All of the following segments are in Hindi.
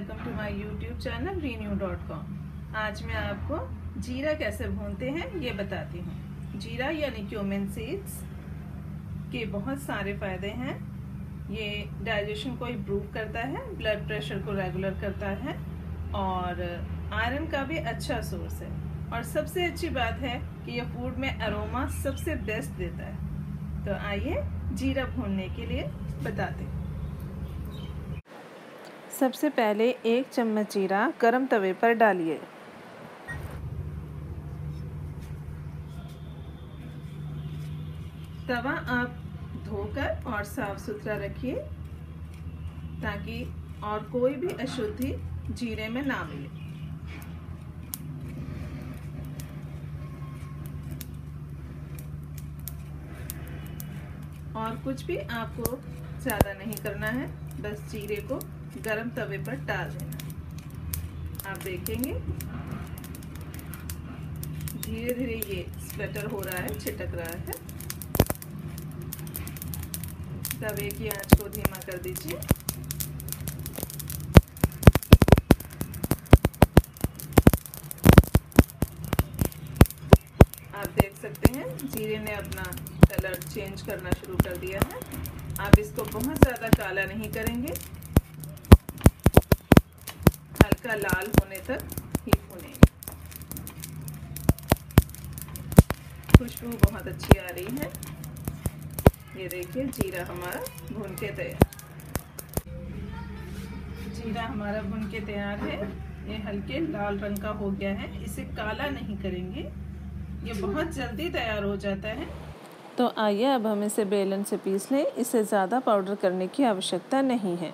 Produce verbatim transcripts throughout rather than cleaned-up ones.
Welcome to my YouTube channel renew dot com. आज मैं आपको जीरा कैसे भूनते हैं ये बताती हूँ। जीरा यानी क्यूमिन सीड्स के बहुत सारे फायदे हैं। ये डाइजेशन को इम्प्रूव करता है, ब्लड प्रेशर को रेगुलर करता है और आयरन का भी अच्छा सोर्स है। और सबसे अच्छी बात है कि ये फूड में अरोमा सबसे बेस्ट देता है। तो आइए जीरा भूनने के लिए बताते हैं। सबसे पहले एक चम्मच जीरा गरम तवे पर डालिए। तवा आप धोकर और साफ सुथरा रखिए ताकि और कोई भी अशुद्धि जीरे में ना मिले। और कुछ भी आपको ज़्यादा नहीं करना है, बस जीरे को गरम तवे पर डाल देना। आप देखेंगे धीरे धीरे ये स्प्लटर हो रहा है, छिटक रहा है। तवे की आंच को धीमा कर दीजिए। आप देख सकते हैं जीरे ने अपना कलर चेंज करना शुरू कर दिया है। आप इसको बहुत ज़्यादा काला नहीं करेंगे, हल्का लाल होने तक ही भूनेंगे। खुशबू बहुत अच्छी आ रही है। ये देखिए जीरा हमारा भून के तैयार। जीरा हमारा भून के तैयार है। ये हल्के लाल रंग का हो गया है। इसे काला नहीं करेंगे, ये बहुत जल्दी तैयार हो जाता है। तो आइए अब हम इसे बेलन से पीस लें। इसे ज़्यादा पाउडर करने की आवश्यकता नहीं है।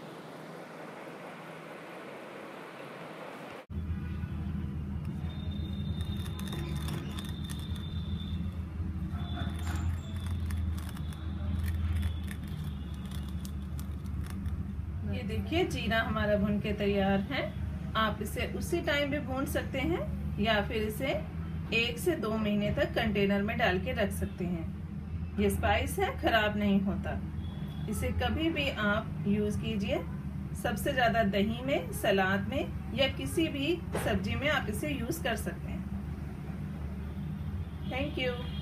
ये देखिए जीरा हमारा भून के तैयार है। आप इसे उसी टाइम भी भून सकते हैं या फिर इसे एक से दो महीने तक कंटेनर में डाल के रख सकते हैं। ये स्पाइस है, खराब नहीं होता। इसे कभी भी आप यूज कीजिए। सबसे ज्यादा दही में, सलाद में या किसी भी सब्जी में आप इसे यूज कर सकते हैं। Thank you.